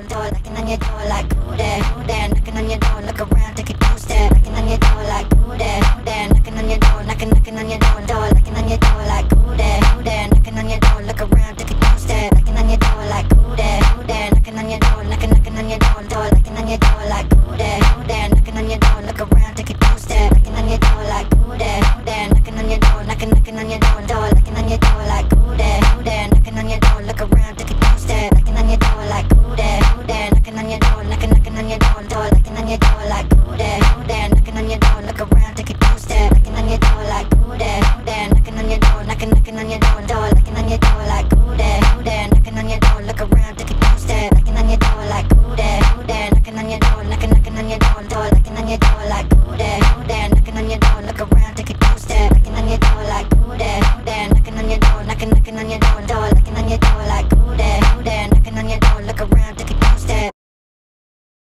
door, knocking on your door like who there, knocking on your door, look around, take it close there, knocking on your door like who there, knocking on your door, knocking on your door, knocking on your door like who there, knocking on your door, look around, take it close there, knocking on your door like who there, knocking on your door, knocking on your door, knocking on your door like who there, knocking on your door, look around, take it close there, knocking on your door like who there, knocking on your door, knocking on your door, knocking on your door like who there, knocking on your door, look around, take it close there, knocking on your door like who there, knocking on your door, knocking on your door, knocking on your door like who there, knocking on your door, look around, take it close there, knocking on your door like who there, knocking on your door, knocking on your door, knocking on your door like who there, knocking on your door, look around, take it close there, knocking on your door like who there, knocking on your door, knocking on your door, knocking on your door like who there, knocking on your door, look around, take it close there, knocking on your door like who there, knocking on your door, knocking on your door, knocking on your door